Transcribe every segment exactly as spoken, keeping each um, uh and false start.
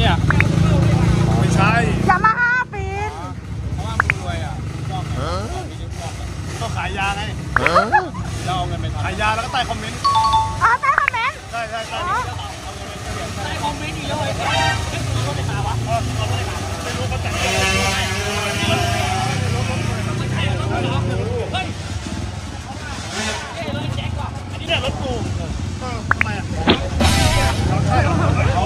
เนี่ยไม่ใช่ยามาฮ่าปีนเพราะว่ามึงรวยอ่ะชอบก็ขายยาไงเราเอาเงินไปขายยาแล้วก็ใต้คอมเมนต์อ๋อใต้คอมเมนต์ใช่ใช่ใช่ใต้คอมเมนต์อีกแล้วเลยไม่รู้ว่าเป็นมาวะไม่รู้เขาแต่งตัวเฮ้ยเฮ้ยเลยแจ็คว่ะอันนี้เนี่ยรถกูทำไมอ่ะเราใช่เขาเขา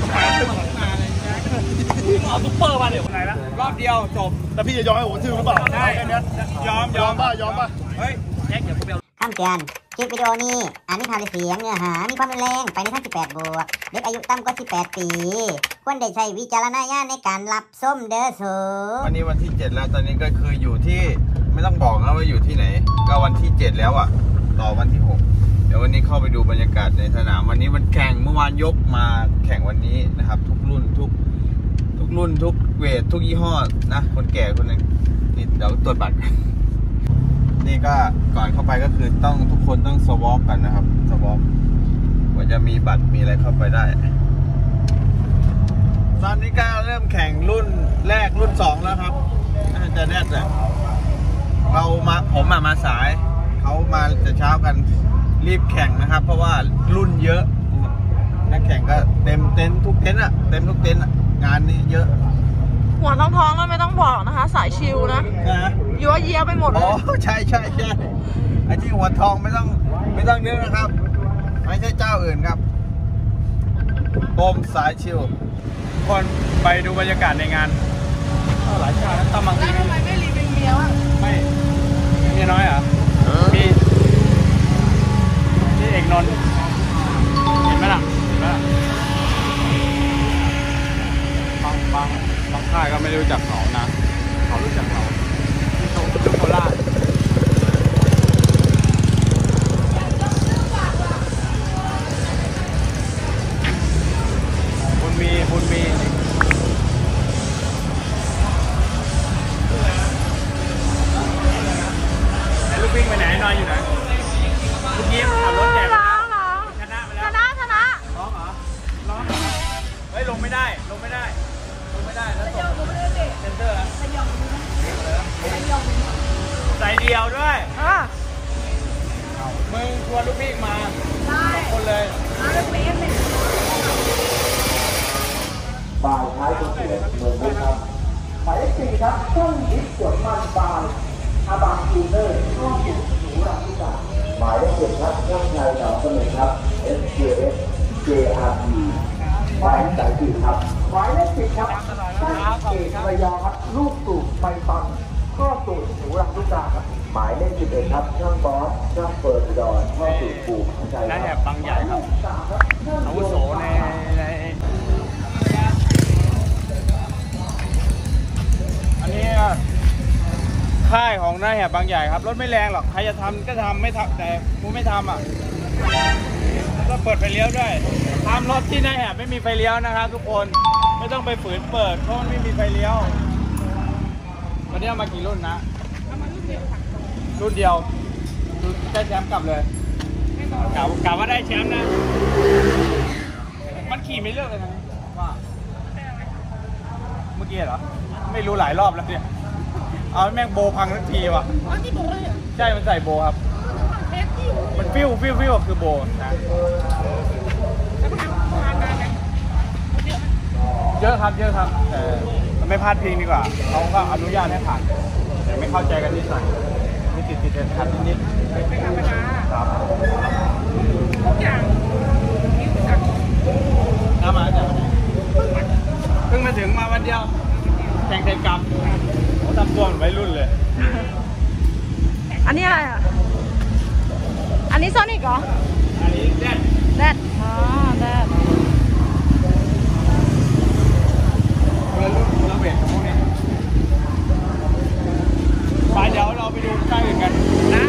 เอาซุปเปอร์มาเดี๋ยวไหนละรอบเดียวจบแต่พี่จะยอมให้ผมชื่อหรือเปล่าใช่แค่นี้ยอมยอมป่ะยอมป่ะเฮ้ยแจ็คเดี๋ยวกูเบลคำเตือนคลิปวิดีโอนี้อาจมีภาพและเสียงเนื้อหามีความรุนแรงไปในทางสิบแปดบวกเด็กอายุต่ำกว่าสิบแปดปีควรได้ใช้วิจารณญาณในการรับชมเด้อสูวันนี้วันที่เจ็ดแล้วตอนนี้ก็คืออยู่ที่ไม่ต้องบอกนะว่าอยู่ที่ไหนก็วันที่เจ็ดแล้วอ่ะต่อวันที่หกเดี๋ยววันนี้เข้าไปดูบรรยากาศในสนามวันนี้มันแข่งเมื่อวานยกมาแข่งวันนี้นะครับทุกรุ่นทุกทุกรุ่นทุกเวททุกยี่ห้อนะคนแก่คนนึงนี่เดี๋ยวตรวจบัตรนี่ก็ก่อนเข้าไปก็คือต้องทุกคนต้องสวอปกันนะครับสวอปกว่าจะมีบัตรมีอะไรเข้าไปได้ตอนนี้ก็เริ่มแข่งรุ่นแรกรุ่นสองแล้วครับน่าจะแน่แต่เรามาผมมามาสายเขามาแต่เช้ากันรีบแข่งนะครับเพราะว่ารุ่นเยอะนักแข่งก็เต็มเต็นทุกเต็นอะเต็มทุกเต็นอะงานนี้เยอะหัวท้องท้องแล้วไม่ต้องบอกนะคะสายชิลนะยัวเยียไปหมดเลยอ๋อใช่ใช่ใช่ไอ้ที่หัวทองไม่ต้องไม่ต้องนึกนะครับไม่ใช่เจ้าอื่นครับโอมสายชิลคนไปดูบรรยากาศในงานหลายชาติแล้วตำมังแล้วทำไมไม่รีวิวเมียวะไม่เมียน้อยอ่ะมีนี่เอกนนท์เห็นไหมล่ะเห็นไหมล่ะบางบางบางค่ายก็ไม่รู้จักเขานะเขารู้จักเขาที่เขาที่โคราชบุญมีบุญมีลูกวิ่งไปไหนนอนอยู่ไหนลูกยิ้มขับรถแจกชนะไปแล้วชนะชนะร้องเหรอร้องเฮ้ยลงไม่ได้ลงไม่ได้ลงไม่ได้แล้วส่งเซนเตอร์แล้วใส่เดียวด้วยมึงชวนลูกวิ่งมาคนเลยบ่ายท้ายตัวเสียเมืองด้วยครับหมายเลขสี่ครับช่องยิปสวนมันบายอาบางจูเนอร์ช่องสุดหนูรักทุกอย่างหมายเลขเจ็ดครับช่องชายหนองเสม็ดครับ เอส เค เอส เจ อาร์ พี หมายเลขสายสี่ครับหมายเลขสิบครับช่างเอกระยองครับลูกสูบไมตันข้อสูบหนูรักทุกอย่างครับหมายเลขสิบเอ็ดครับช่างบอสช่างเปิดดอนข้อสูบปูใจครับและแถบบางใหญ่ครับอาวุโสในในอันนี้ค่ายของนายแหบบางใหญ่ครับรถไม่แรงหรอกใครจะทำก็ทำไม่ทำแต่กูไม่ทำอ่ะก็เปิดไฟเลี้ยวด้วยทำรถที่นายแหบไม่มีไฟเลี้ยวนะครับทุกคนไม่ต้องไปฝืนเปิดเพราะมันไม่มีไฟเลี้ยววันนี้เอามากี่รุ่นนะรุ่นเดียวได้แชมป์กลับเลยกล่าวกล่าวว่าได้แชมป์นะมันขี่ไม่เลิกเลยนะว่าเมื่อกี้เหรอไม่รู้หลายรอบแล้วเนี่ยเอาแม่งโบพังทันทีว่ะใช่มันใส่โบครับมันฟิวฟิวฟิวคือโบนะเยอะครับเยอะครับแต่มันไม่พลาดพิงดีกว่าเขาก็อนุญาตให้ผ่านแต่ไม่เข้าใจกันนิดหน่อยมีติดติดขัดนิดครับทุกอย่างน้ำมาจากเพิ่งมาถึงมาวันเดียวแข่งเสร็จกลับเขาทำตัวเหมือนวัยรุ่นเลยอันนี้อะไรอ่ะอันนี้โซนิกเหรออันนี้แดดแดดอ๋อแดดคนละรุ่นคนละเวทกับพวกนี้ไปเดี๋ยวเราไปดูค่ายอื่นกันนะ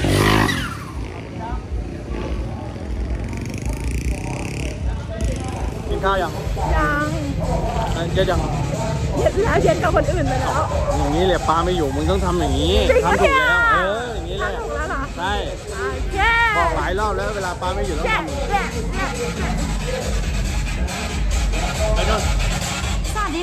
กินข้าวยังยังเยอะจังเย็นแล้วเย็นกับคนอื่นไปแล้วอย่างนี้เลยปลาไม่อยู่มึงต้องทำอย่างนี้ทำถูกแล้วเอออย่างนี้เลยถูกแล้วเหรอใช่บอกหลายรอบแล้วเวลาปลาไม่อยู่ต้องทำไปนู่น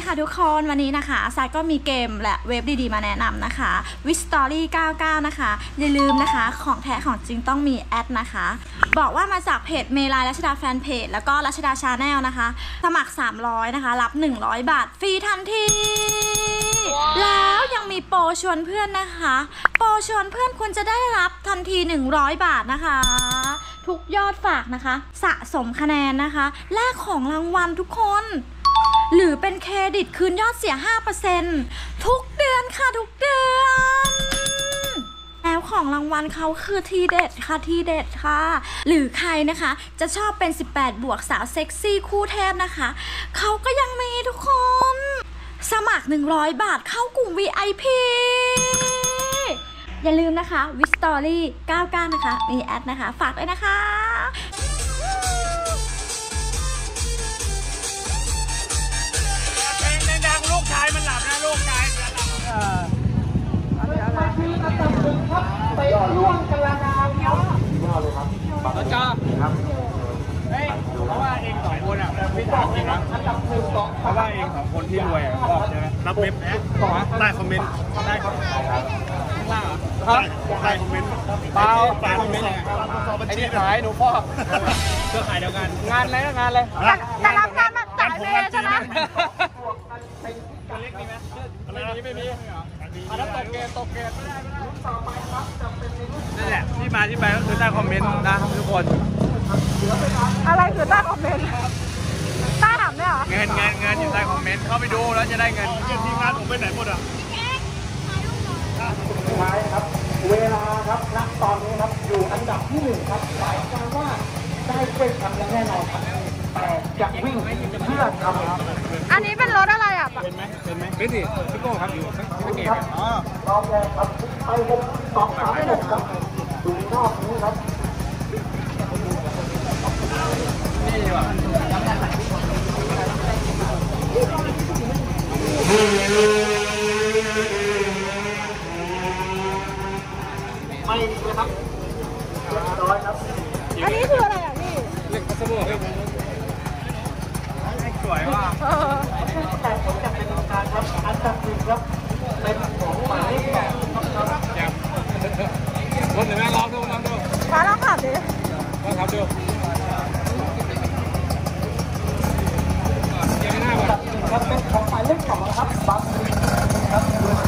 ค่ะทุกคนวันนี้นะคะซายก็มีเกมและเว็บดีๆมาแนะนำนะคะ Wish Story เก้าสิบเก้านะคะอย่าลืมนะคะของแท้ของจริงต้องมีแอดนะคะบอกว่ามาจากเพจเมลายรัชดาแฟนเพจแล้วก็รัชดาชาแนลนะคะสมัครสามร้อยนะคะรับหนึ่งร้อยบาทฟรีทันที wow. แล้วยังมีโปรชวนเพื่อนนะคะโปรชวนเพื่อนคุณจะได้รับทันทีหนึ่งร้อยบาทนะคะทุกยอดฝากนะคะสะสมคะแนนนะคะแลกของรางวัลทุกคนหรือเป็นเครดิตคืนยอดเสีย ห้าเปอร์เซ็นต์ ทุกเดือนค่ะทุกเดือนแล้วของรางวัลเขาคือทีเด็ดค่ะทีเด็ดค่ะหรือใครนะคะจะชอบเป็นสิบแปดบวกสาวเซ็กซี่คู่เทพนะคะเขาก็ยังมีทุกคนสมัครหนึ่งร้อยบาทเข้ากลุ่ม วี ไอ พี อย่าลืมนะคะ Wish Story เก้าสิบเก้านะคะมีแอดนะคะฝากด้วยนะคะดังๆลูกชายมันหลับนะลูกชายมันหลับเอออันนี้อะไรไปล่วงกระดาวครับยอดเลยครับแล้วจ้าครับเฮ้ยเพราะว่าเองสองคนอ่ะพี่ถามจริงนะเพราะว่าเองสองคนที่รวยอ่ะบอกใช่ไหมรับเว็บนะใต้คอมเมนต์ใต้คอมเมนต์ข้างล่างครับใต้คอมเมนต์เปล่าใต้คอมเมนต์ไอ้นี่ขายหนูพ่อเครือข่ายเดียวกันงานอะไรงานอะไรแต่รับงานมาจ่ายเมย์ใช่ไหมเล็กมีไหมไม่มีไม่มีอันนั้นตกเกณฑ์ตกเกณฑ์นั่นแหละที่มาที่ไปก็คือใต้คอมเมนต์นะครับทุกคนอะไรคือใต้คอมเมนต์ใต้ถามเนี่ยเหรอเงินเงินเงินอยู่ใต้คอมเมนต์เข้าไปดูแล้วจะได้เงินทีมงานผมไปไหนหมดอ่ะสุดท้ายครับเวลาครับณตอนนี้ครับอยู่อันดับที่หนึ่งครับหมายความว่าได้เส้นทางแน่นอนครับแต่จะวิ่งเพื่อทำครับอันนี้เป็นรถอะไรอ่ะเป็นไหมเป็นไหมเป็นดิพี่โก้ครับอยู่สักเกตอ๋อรอบแรกครับไปผมสองสามหกครับดูรอบนี้ครับนี่ว่ะไม่ดีเลยครับเรียบร้อยครับอันนี้คืออะไรอ่ะพี่เล็กพัสดุครับสวยว่ะแต่ผลจะเป็นการครับอันดับหนึ่งครับเป็นของหมายเลขสองครับอย่างรถเห็นไหมลองดูลองดูมาลองขับดิลองขับดูยังไม่น่าว่ะครับเป็นของหมายเลขสองครับบางครับ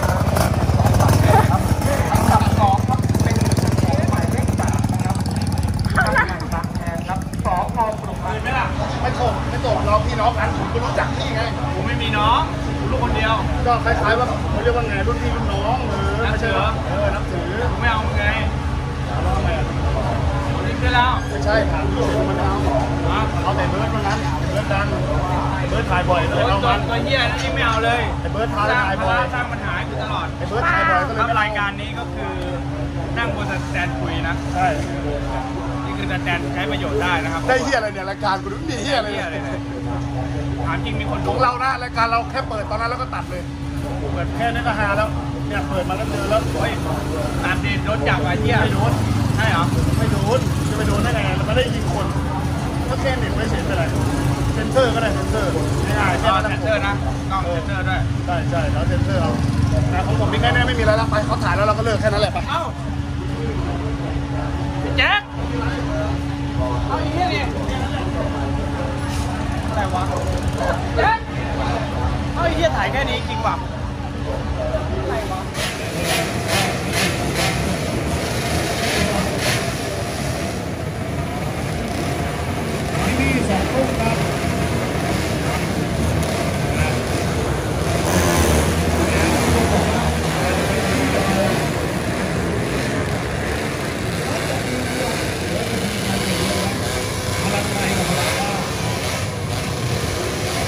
อันดับสองครับเป็นของหมายเลขสามนะครับบางแทนครับสองมองปลุกเห็นไหมล่ะไม่โกรธไม่โกรธเราพี่น้องกันผมก็รู้จักพี่ไงผมไม่มีน้องผมลูกคนเดียวก็คล้ายๆว่าเขาเรียกว่าไงรุ่นพี่รุ่นน้องเออไม่ใช่เหรอเออนับถือผมไม่เอาไงรีบได้แล้วไม่ใช่ถามพี่เฉยมันเอาเอาแต่เบิร์ดวันนั้นเบิร์ดดังเบิร์ดถ่ายบ่อยเลยเอามันก็เหี้ยนั่นยิ่งไม่เอาเลยไอ้เบิร์ดถ่ายบ่อยสร้างปัญหาอยู่ตลอดไอ้เบิร์ดถ่ายบ่อยก็เลยรายการนี้ก็คือนั่งบนสแตนคุยนะใช่นี่คือสแตนใช้ประโยชน์ได้นะครับได้เหี้ยอะไรเนี่ยรายการกูไม่มีเหี้ยอะไรเลยถามจริงมีคนดูของเรานะรายการเราแค่เปิดตอนนั้นแล้วก็ตัดเลยเปิดแค่นี้ก็ฮาแล้วเนี่ยเปิดมาแล้วเจอแล้วเฮ้ยตัดดิโดนจับไอ้เหี้ยไม่โดนใช่เหรอไม่โดนจะไปโดนได้ไงเราไม่ได้ยิงคนก็แค่เด็กไม่เฉยไปเลยเซนเซอร์ก็ได้เซนเซอร์ง่ายๆใช่เซนเซอร์นะกล้องเซนเซอร์ด้วยใช่ใช่แล้วเซนเซอร์เอาแต่ของผมมีแค่นี้ไม่มีอะไรแล้วไปเขาถ่ายแล้วเราก็เลิกแค่นั้นแหละไปเอ้าแจ๊คเอาอีกนี่อะไรวะแจ๊คเอาอีกที่ถ่ายแค่นี้จริงป่ะอะไรวะที่สองทุ่มครับ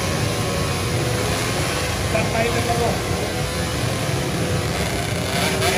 ตัดไปเป็นระบบ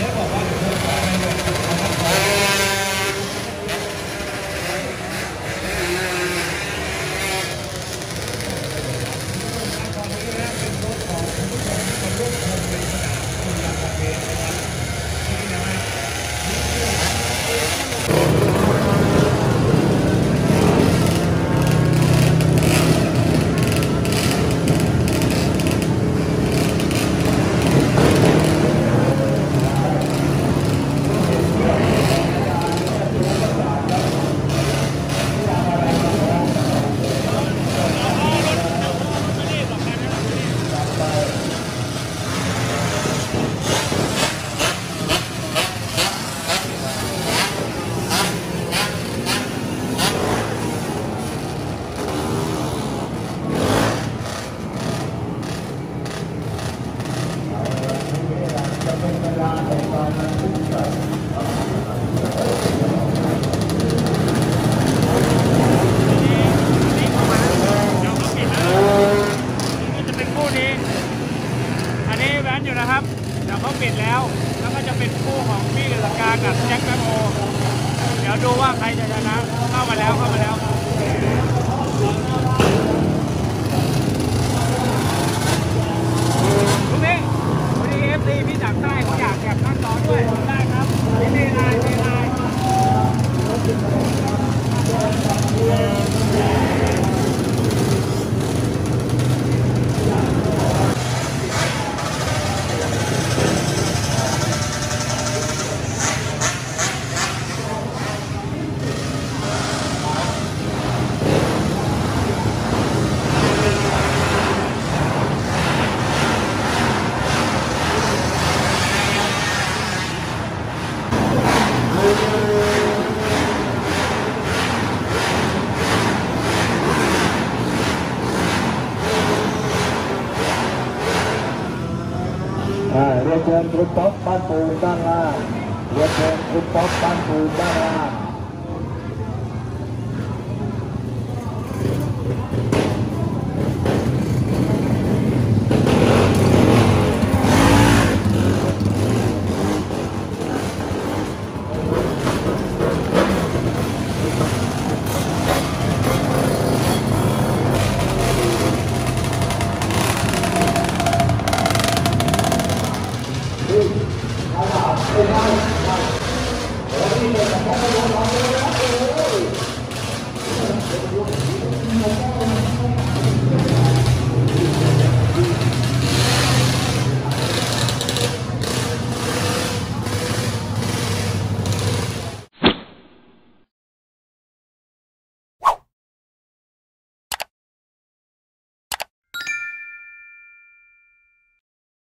เรียนเชิญคุณป๊อปบ้านปูนด้านล่างเรียนเชิญคุณป๊อปบ้านปูนด้านล่าง